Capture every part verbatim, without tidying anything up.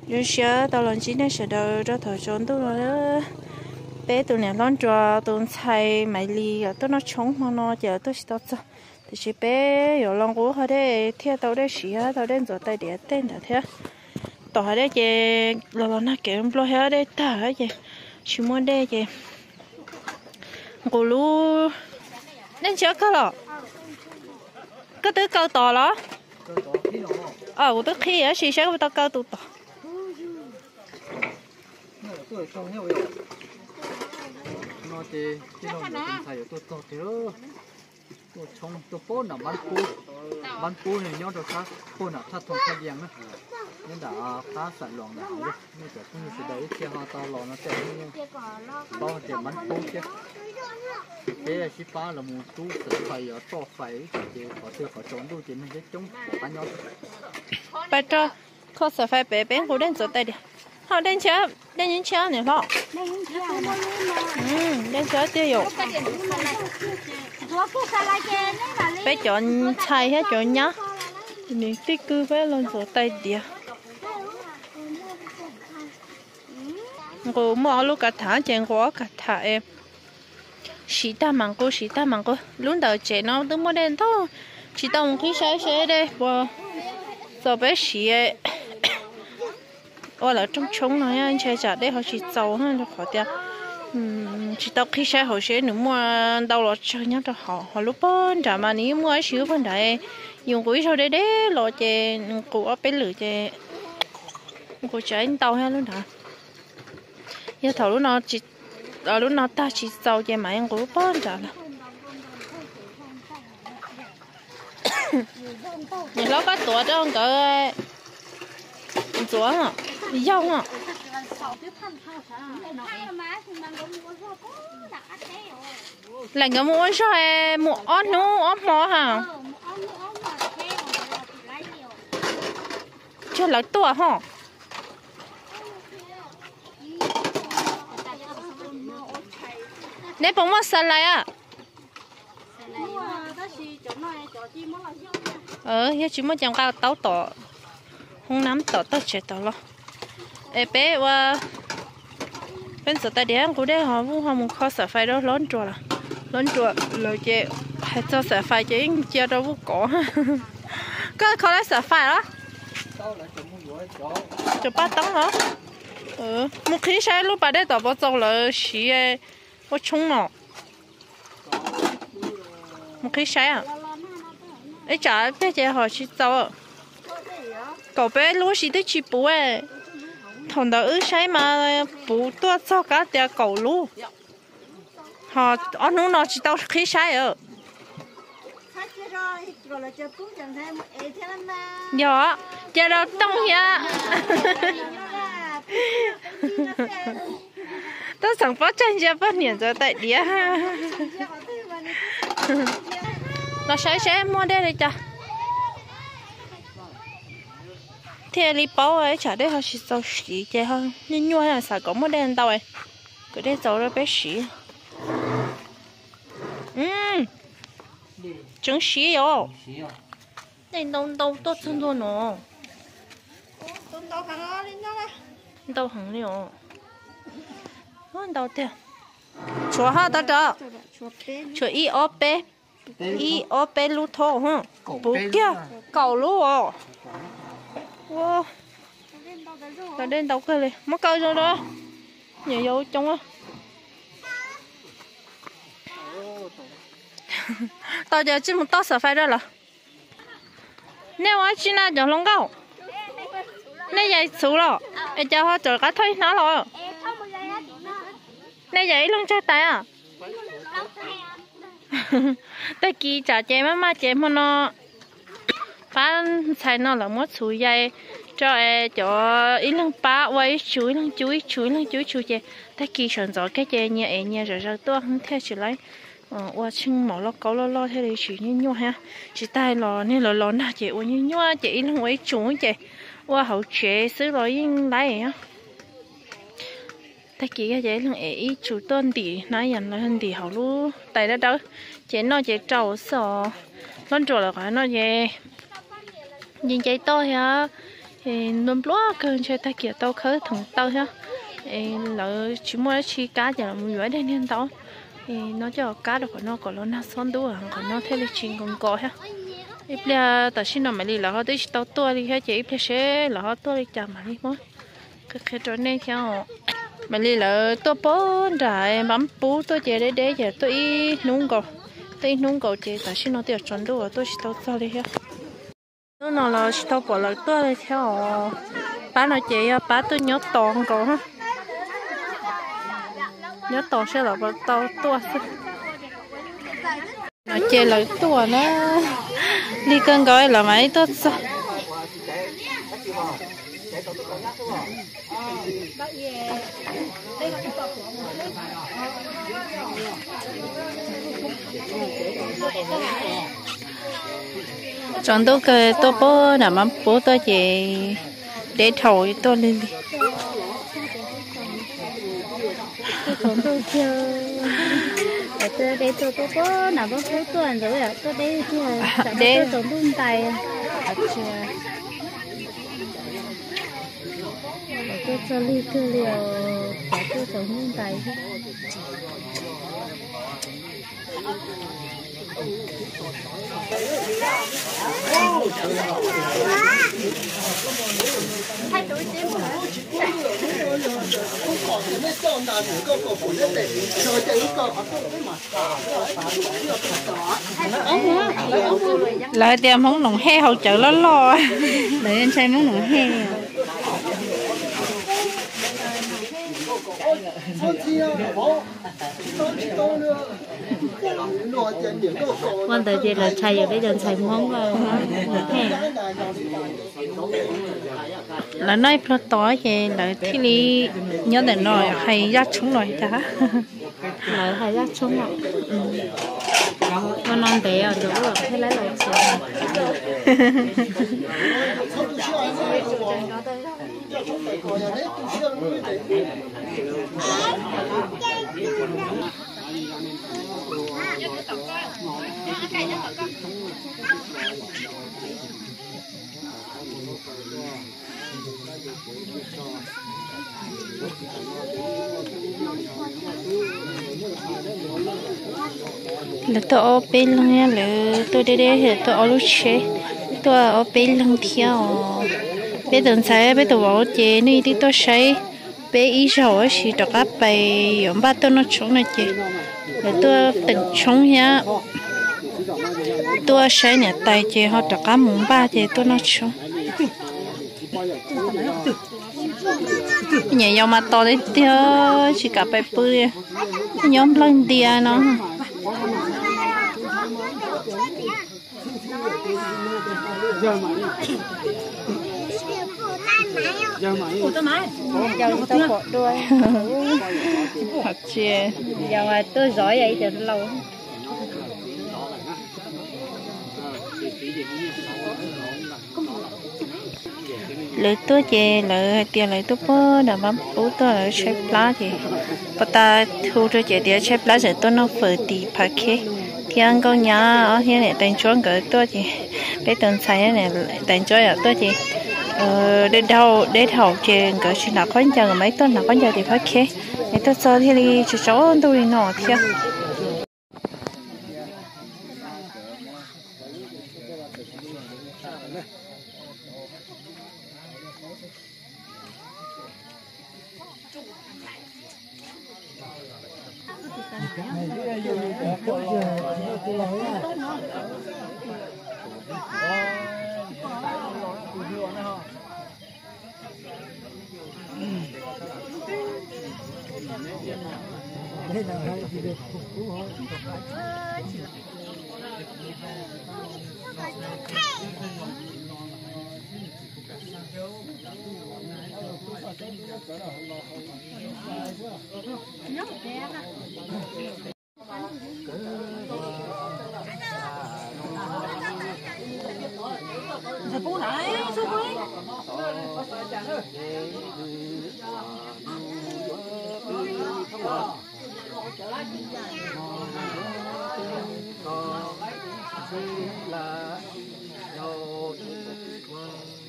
rồi xưa tao lần chín này sẽ đầu cho thời trốn tôi rồi bé tụi này lon trò tụi xài máy lì ở tôi nó chống mà nó giờ tôi sẽ cho thì chỉ bé ở lòng gỗ hơi đấy theo tao đấy xía tao đến rồi tay để tên là thế tao đấy chị là nó kiểu lo hết đấy ta đấy chị chỉ muốn đây chị cô lu nên chưa có rồi cái thứ câu to đó ờ của tức khi á chị sẽ có tao câu tụ to nó thì cái nó cũng thay tôi tôi thì tôi trong tôi phố nào bán cua bán cua này nhớ được khác cua nào thắt thong thắt giang á nên đã phá sản loạn nào đấy nên là cũng như thế đấy khi họ to lò nó sẽ to thì bán cua chứ thế là chỉ phá là một chú sẽ phải ở to phải thì có thể có trốn đôi thì mình sẽ chống bán nhau bây giờ có sẽ phải bé bé của đến giờ tay đi họ đến chơi đến những chơi này họ ừ đến chơi tiêu dụ bé chọn chai hết chọn nhá mình tích cứ bé lên giờ tay đi cô mua lúc cả tháng chèn quá cả tháng em xí ta mang cô xí ta mang cô lúc đầu chèn nó tôi mua đèn thôi chỉ tao khi sai sai đây và giờ bé xí ô là trong trống này anh chơi chả đây họ chỉ giàu hơn cho họ tiền chỉ tao khi sai họ sẽ nữa mua đâu là chơi nhá cho họ họ lúc bên trả mà nếu mua xíu bên đấy dùng quỹ sau đấy đấy lo chè của bé lửa chè của trái tàu hay luôn hả giờ thầu lúc nào chỉ ở lúc nào ta chỉ giàu chè mà anh của bên trả là nhìn nó có tuổi đó không cỡ tuổi hả dâu hả là cái mua sao em mua ớt nú ớt mò hả cho là tuổi hả nè bông mất sạch lại à ờ giờ chỉ mới chẳng cao táo tỏ không nắm tỏ tao chết tao lo ê bé và bên sở tài điện của đây họ cũng không có sở phải đó lớn chùa là lớn chùa lời chị hay cho sở phải chị chia đâu cũng có có có lấy sở phải đó cho ba tấn hả ừ một khí sai lúc bà đây tao bỏ trâu là xí có chung nó một khí sai à ấy chả bé chị họ chỉ trâu cậu bé lúc xí tới chỉ bố ấy thằng đó ư sai mà bố tôi cho cả tiệt cậu luôn họ anh nó nó chỉ tao khi sai ở dạ giờ đâu tông ya tôi chẳng phát chân chưa phát hiện ra tại địa nó sai sai mua đây đi cha thì đi bao ấy chả đấy họ chỉ tàu xí chứ hơn nhưng nhua là sao có một đèn tàu ấy cái đấy tàu nó bé xí um trứng xí rồi đây đông đông tốt hơn thôi nó đâu hàng nhiều nó đâu thế chúa ha tao cho chúa y ô bé y ô bé lú thô hả bố kia cầu lú à wow tao đến đâu cái này mất câu rồi đó nhiều dấu trong á tao giờ chỉ một tao sợ phải đó là nếu ai chỉ là giờ lông gạo nếu vậy xấu rồi em cho họ chờ cả thấy nó rồi nếu vậy lông trái tay à tới kỳ trả chém mà mà chém mà nó phá xài nó là mất suy dây cho em cho ít lăng ba quay chuối lăng chuối chuối lăng chuối chuối chè tới kỳ chọn rõ cái chè nhẹ em nhẹ rồi rồi tôi không theo chỉ lấy ờ qua chừng mỏ lo câu lo lo thế thì chỉ như nhau ha chỉ tay lò nên lò lò nào chè như nhau chè ít lăng quay chuối chè qua hậu chè xứ rồi yên lấy á tới kỳ cái chè lăng ấy chủ tôn thì nói rằng là hơn thì hậu lu tay đó đâu chè nó chè trâu sò lon trâu là phải nó chè nhìn chạy to hả nôm lúa cơn chơi ta kia tao khơi thằng tao ha lỡ chỉ mua chi cá giờ mua nhuyễn đây nên tao nó cho cá được nó còn nó nó son đua còn nó thế là chuyện còn có ha ít là tại sao nó mà đi là họ tới tao tua đi hết chỉ ít là sẽ là họ tua đi chả mà đi mất cái cái chỗ này theo mà đi là tua bốn rồi bấm bú tôi chỉ để để giờ tôi nung cầu tôi nung cầu chỉ tại sao nó tiêu chuẩn đua tôi tao tua đi ha nó nó là tao bỏ lại tua đi theo bán nó chỉ bán tôi nhớ toàn cầu ha nhớ toàn sẽ là tao tua nó chơi lại tua nó đi cân gọi là mấy tốt sao chọn tôi cái tôi bố là mắm bố tôi chỉ để thổi tôi lên đi chọn tôi chơi tôi đây tôi có có nào có số tuần rồi à tôi đây thì để tôi chọn tay tôi cho ly cơ liều tôi chọn tay lại tiệm món nồng he hậu chợ lo lo để anh xem món nồng he quan tới chỉ là xài ở đây đừng xài món là nói pro tỏi về là thi lý nhớ để nói hay giác chúng rồi chả là hay giác chúng rồi con non bé ở chỗ rồi thế lấy lại là tôi ở bên lưng nha là tôi đây đây thì tôi ở lúc chế tôi ở bên lưng theo bên đường sai bên tôi bảo chế này thì tôi sai bên ý rồi thì tôi các bài dùng ba tôi nó chống này chế là tôi từng chống nhá tôi sai nhà tài chế họ tôi các muốn ba chế tôi nó chống nhà nhau mà to đấy tiêu chỉ cả bài bơi nhóm lần đi nó giờ tôi bỏ đuôi thật chê giờ mà tôi giỏi vậy thì lâu lấy tôi chê lấy tiền lấy tôi bơ đã bấm bố tôi lấy chép lá thì bắt ta thu cho chê tiền chép lá rồi tôi nó phở tì phá khế thì anh con nhà ở here này đánh chó cái tôi thì bé tuần sai này đánh chó ở tôi thì để đầu để đầu chê cái chuyện là con chờ mấy tuần là con chờ thì phá khế để tôi cho thì đi cho cháu tôi nọ theo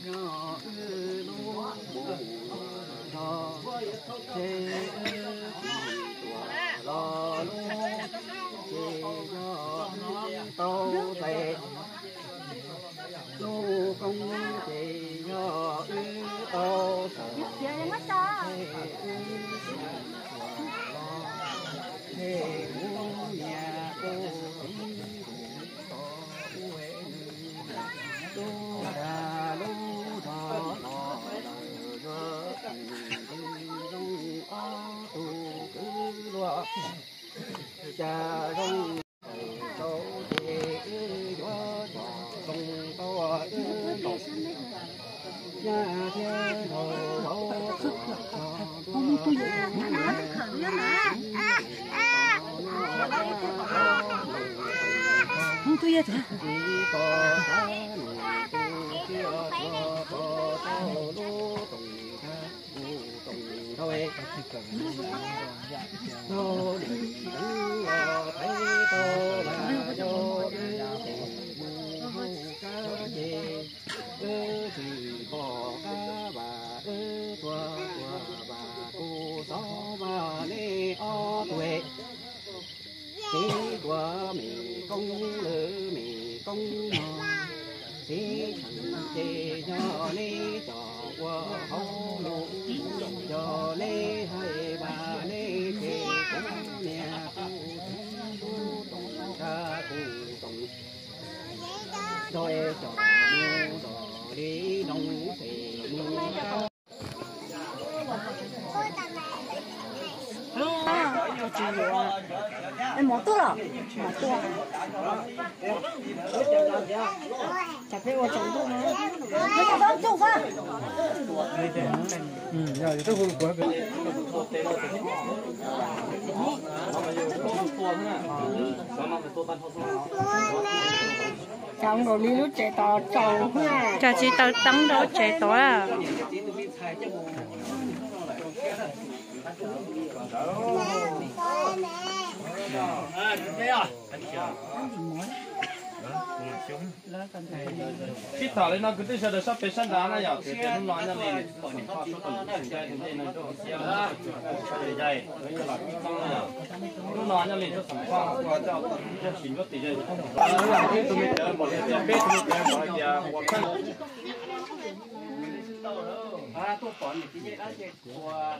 lô công chế nhỏ ư tao thế u nhà cô tính to quê lô đà lô thọ thọ lơ rong ó tu cứ loa cha rong tao chế gió sông tao nhà thiên hồ không tôi không tôi vậy thôi thôi thấy tôi là do cá gì ơ thì bỏ cá bà ơ tua tua bà cô gió bà lê o tuệ chỉ tua mì công lỡ mì công mò chỉ thằng chê cho lê trò qua hậu lũ cho lê hai bà lê chê cũng nè tu tu ca tu tùng rồi cho mu đỏ đi nông thì mu cao em mỏ tốt à? Mỏ tốt. Chả biết vào trồng tốt nữa. Nó chả đó trồng vào. ừ rồi tôi vừa vừa Trong rồi đi lúc chạy tàu trồng ha. Chả chỉ tao tắm đó chạy tối à. Khi thảo lên nó cứ tới giờ được sắp tới sân đá này giờ thì nó nói ra lên còn những pha số còn những cái thì nó cho xe đó cái dây với như là cái con này nó nói ra lên cho sản phẩm qua cho cho chính có tỷ lệ không là cái tụi mình chờ một cái biết tụi mình chờ một cái một cái à tôi còn những cái đó cái của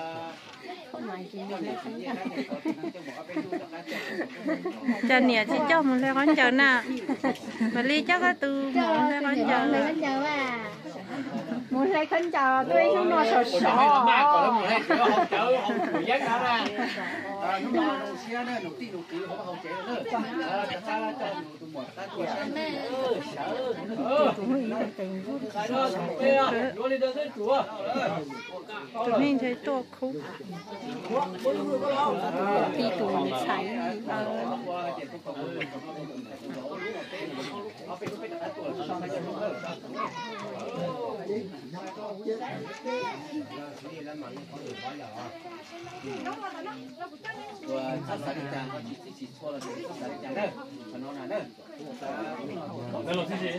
Cho nè chỉ cho một lấy con chờ nè mà ly chắc là từ một lấy con chờ lấy con chờ à. Một lấy con chờ tôi không nói sợ sợ. còn một hai chở không chở không người dắt ra ra nó lo đồ xe nữa đồ tí đồ tí không không chạy nữa à cho ta cho tụi một ta tụi xe sợ tụi mình thấy to khúc Đi tụi chạy. và sát sát đi chàng chỉ chỉ cho là sát sát đi chàng đấy cho nó là đấy đây là cái gì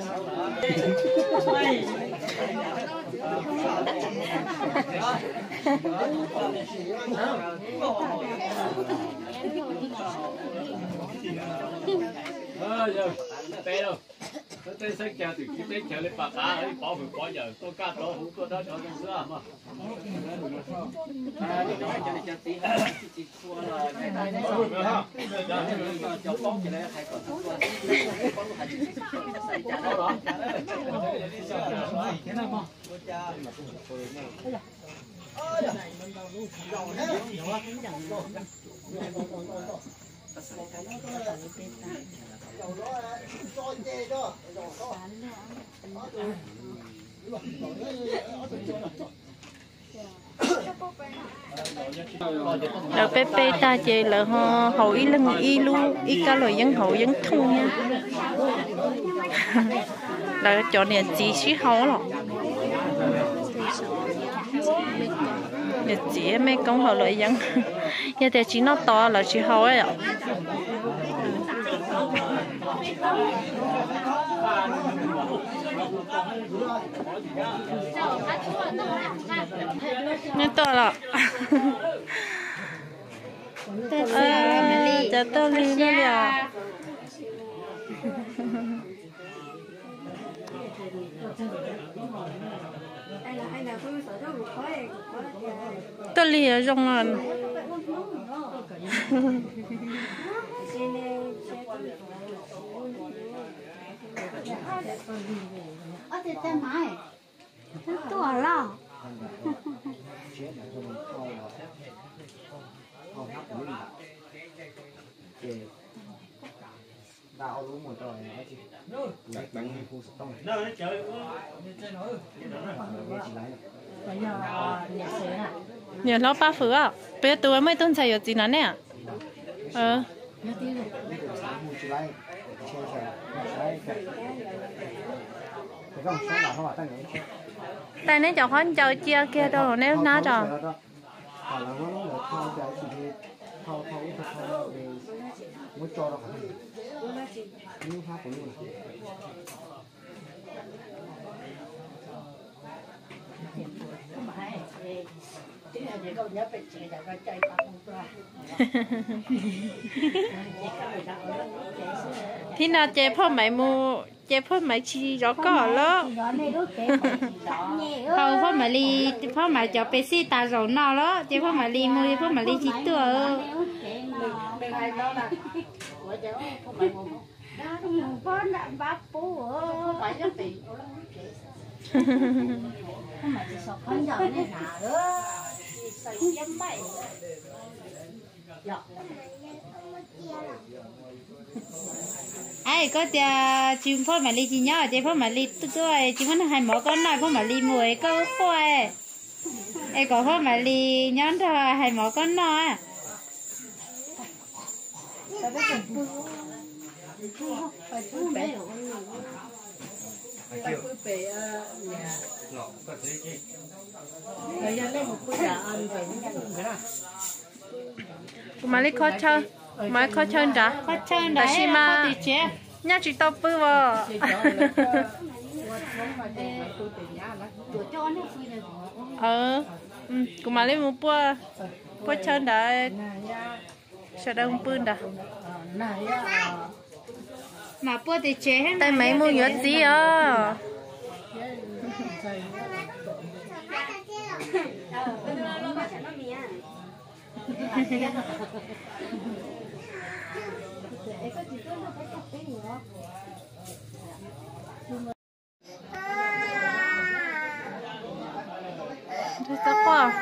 ờ giờ té đâu té sách chèo thì cái té chèo lên bạc cá ấy bỏ vừa bỏ giờ tôi cá to hú tôi đó cho trong sữa mà à đi nói cho chàng tí chỉ chỉ cho là cái này đấy cho bóng cái này hay còn bóng hay chỉ sai chàng đó cái này mà Đợt bé bé ta chơi là họ hậu ý lưng y lu y cả lời dân hậu dân thung nha là cho nên chỉ sĩ hậu rồi nhật chỉ mấy công họ lợi dân giờ thì chỉ nó to là chỉ hậu ấy ạ nên to lọ chả to ly nữa là to ly ở trong ăn ở đây tên mai to lắm đào đúng một rồi nói chị đánh đánh khu sập tông nó chơi nhiều lo ba phứ à bây giờ tôi mới tuần chạy ở gì nữa nè ờ tại nên cháu con cháu chia kia đâu nếu ná rồi muốn cho nó nhưng khác của mình thì nào chế phô máy mu chế phô máy chi rõ cỏ lỡ không phô máy ly phô máy cho bé si ta rồi nó đó chế phô máy ly mu phô máy ly chỉ tựa con đã bác bố phải rất tỷ không mà chỉ sọc con nhỏ này nào nữa sấy kiếm bảy ai có tia chim phô mà ly chỉ nhỏ chứ phô mà ly tôi chỉ muốn hai mỏ con này phô mà ly mùi câu khoai ai có phô mà ly nhón thôi hai mỏ con nó mà lấy khó chơi mà khó chơi đã khó chơi đấy mà nhá chỉ tao bự vào ờ cũng mà lấy một bữa bữa chơi đã sao đâu không bự đã mà bữa thì chế hết tay mấy mua nhớ gì à thế sao quá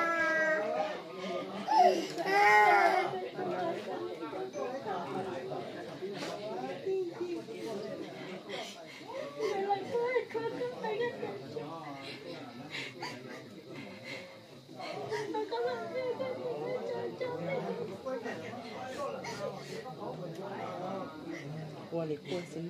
qua lịch qua xin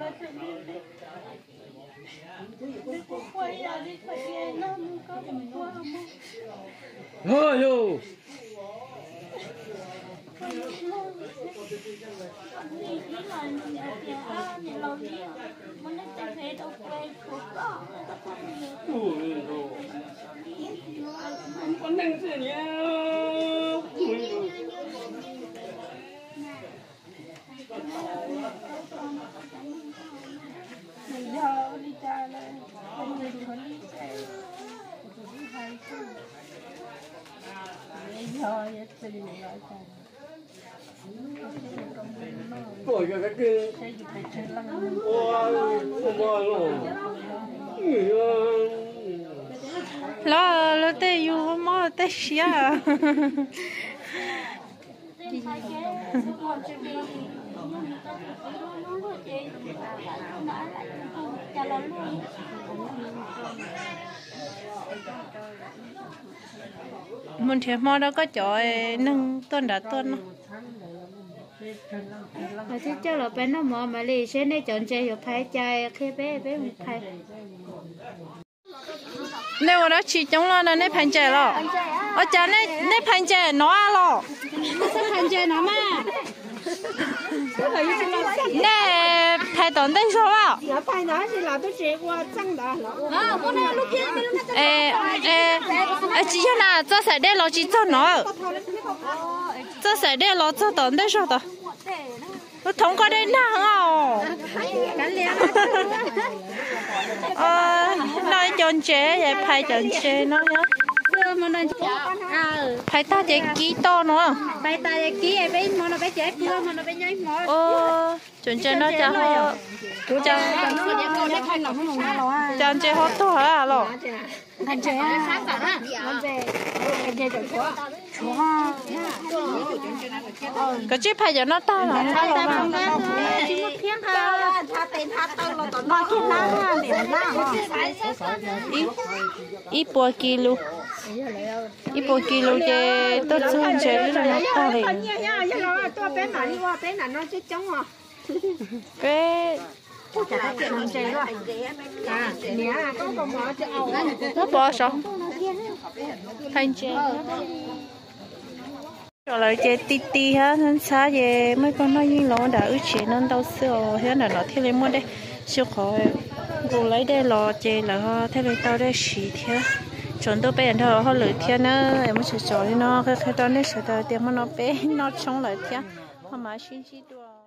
ơi yo con đang gì nhá giờ đi cha lên không người được đi xe giờ vậy thì lại rồi cái cái ôi lo lo tê yêu mà tê xia mình thì mò đó có chỗ nâng tuần đã tuần mà chứ cho là bé nó mò mà lì sẽ này chọn chơi rồi phải chơi khi bé bé một phải nếu mà nó chỉ chống lo là nếp hành trẻ lo ở cha nếp nếp hành trẻ nó lo sao hành chơi nó mà nè phải tốn tiền số à nó phải nói thì là tôi sẽ qua trăng đó à con này lúc kia ê ê ê chỉ cho nào cho sẽ để lo chỉ cho nó cho sẽ để lo cho tốn tiền số đó nó thông qua đây nào ờ nói chọn chế vậy phải chọn chế nó nhá phải ta chế kỹ to nữa phải ta kỹ ấy bên mà nó bé chế cua mà nó bé nhảy mò ờ chọn chế nó cho họ chọn chọn chế họ to hả lo thành chế á nó về thành chế chỗ chỗ cái chiếc phải cho nó to là ta ta không có chỉ một thiên ha tha tiền tha tao là tao nói cái lá liền lá ít bao kilo ít bao kilo chế tốt hơn chế nó nó to này tôi bé mà đi qua bé là nó chết chống à bé nó bỏ sao thành chế rồi lại chế tí tí ha nên xa về mấy con nói như lỗ đã ước chế nên đâu xưa thế là nó theo lên mua đây siêu khó cô lấy đây lò chế là họ theo lên tao đây xí thế chuẩn tôi bé thôi họ lười thế nữa em mới sẽ cho nó cái cái đó nên sẽ tao tiền mà nó bé nó chống lại thế họ mà xin xin đùa